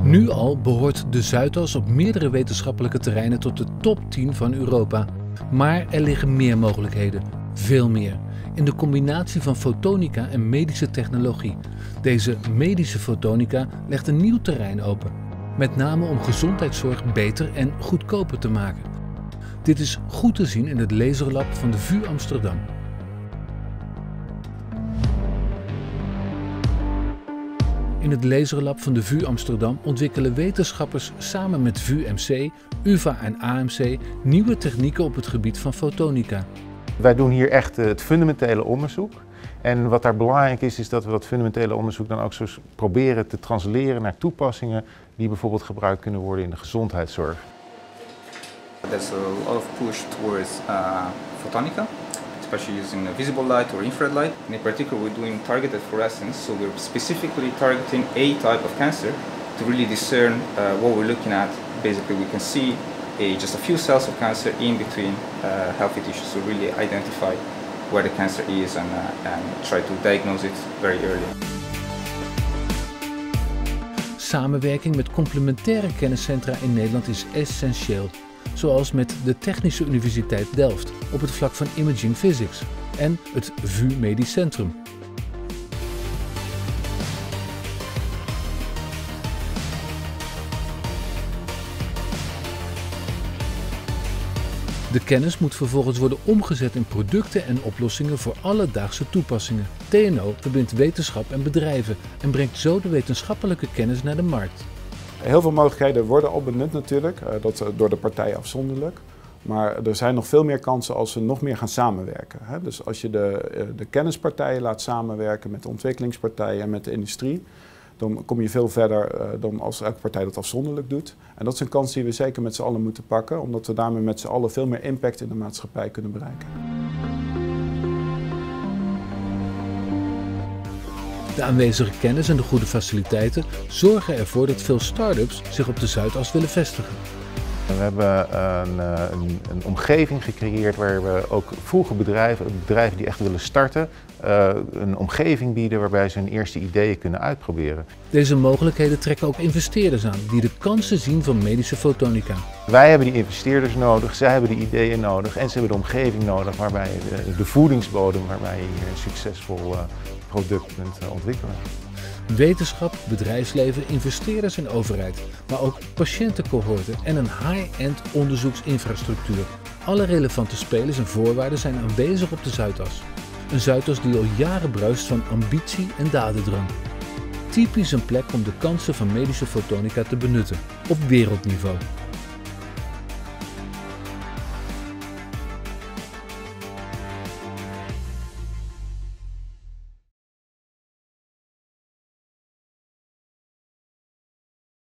Nu al behoort de Zuidas op meerdere wetenschappelijke terreinen tot de top 10 van Europa. Maar er liggen meer mogelijkheden, veel meer, in de combinatie van fotonica en medische technologie. Deze medische fotonica legt een nieuw terrein open, met name om gezondheidszorg beter en goedkoper te maken. Dit is goed te zien in het laserlab van de VU Amsterdam. In het laserlab van de VU Amsterdam ontwikkelen wetenschappers samen met VUMC, UvA en AMC nieuwe technieken op het gebied van fotonica. Wij doen hier echt het fundamentele onderzoek. En wat daar belangrijk is, is dat we dat fundamentele onderzoek dan ook zo proberen te transleren naar toepassingen die bijvoorbeeld gebruikt kunnen worden in de gezondheidszorg. There's a lot of push towards photonica, especially using visible light or infrared light. And in particular, we're doing targeted fluorescence, so we're specifically targeting a type of cancer to really discern what we're looking at. Basically, we can see just a few cells of cancer in between healthy tissues, so really identify where the cancer is and try to diagnose it very early. Samenwerking met complementaire kenniscentra in Nederland is essentieel, zoals met de Technische Universiteit Delft op het vlak van Imaging Physics en het VU Medisch Centrum. De kennis moet vervolgens worden omgezet in producten en oplossingen voor alledaagse toepassingen. TNO verbindt wetenschap en bedrijven en brengt zo de wetenschappelijke kennis naar de markt. Heel veel mogelijkheden worden al benut natuurlijk, dat door de partijen afzonderlijk. Maar er zijn nog veel meer kansen als we nog meer gaan samenwerken. Dus als je de kennispartijen laat samenwerken met de ontwikkelingspartijen en met de industrie, dan kom je veel verder dan als elke partij dat afzonderlijk doet. En dat is een kans die we zeker met z'n allen moeten pakken, omdat we daarmee met z'n allen veel meer impact in de maatschappij kunnen bereiken. De aanwezige kennis en de goede faciliteiten zorgen ervoor dat veel start-ups zich op de Zuidas willen vestigen. We hebben een omgeving gecreëerd waar we ook vroege bedrijven die echt willen starten, een omgeving bieden waarbij ze hun eerste ideeën kunnen uitproberen. Deze mogelijkheden trekken ook investeerders aan die de kansen zien van medische fotonica. Wij hebben die investeerders nodig, zij hebben die ideeën nodig en ze hebben de omgeving nodig waarbij de voedingsbodem waarbij je hier een succesvol product kunt ontwikkelen. Wetenschap, bedrijfsleven, investeerders en overheid, maar ook patiëntencohorten en een high-end onderzoeksinfrastructuur. Alle relevante spelers en voorwaarden zijn aanwezig op de Zuidas. Een Zuidas die al jaren bruist van ambitie en dadendrang. Typisch een plek om de kansen van medische fotonica te benutten, op wereldniveau.